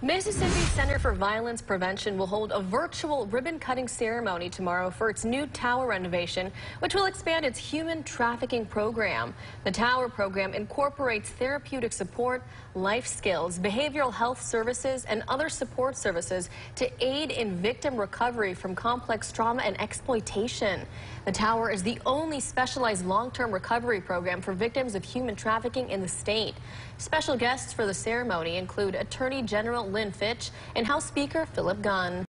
Mississippi Center for Violence Prevention will hold a virtual ribbon-cutting ceremony tomorrow for its new tower renovation, which will expand its human trafficking program. The tower program incorporates therapeutic support, life skills, behavioral health services, and other support services to aid in victim recovery from complex trauma and exploitation. The tower is the only specialized long-term recovery program for victims of human trafficking in the state. Special guests for the ceremony include Attorney General Lynn Fitch and House Speaker Philip Gunn.